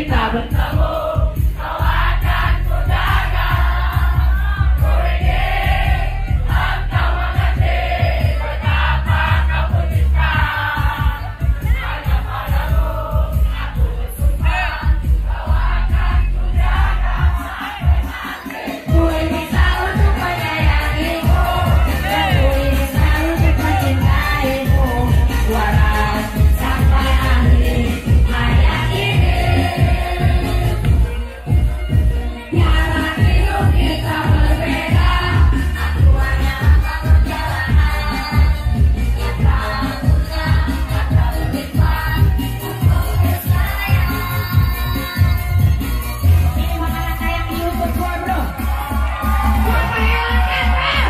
kita bertemu, kau akan kujaga. Kuingin engkau mengerti betapa kau bercinta. Hanya padamu aku bersumpah, kau akan kujaga sampai mati. Ku ingin selalu untuk menyayangimu, dan ku ingin selalu untuk mencintaimu. Walau sampai akhir hayat ini, jalan hidup kita berbeda. Aku hanya akan perjalanan yang tak punya kata berlimpah untuk bersayang. Ini makanan sayang di YouTube gua, bro. Gua pengen bro.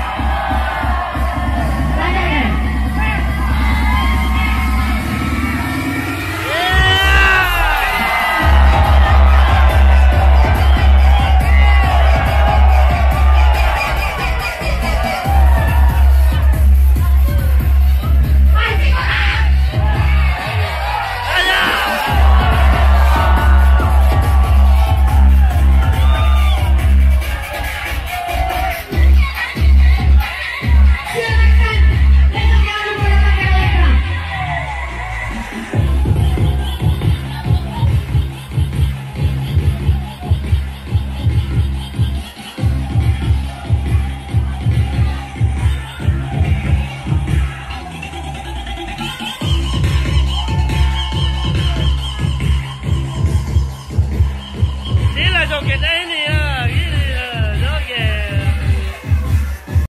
Lanjut deh. Sila joget ini.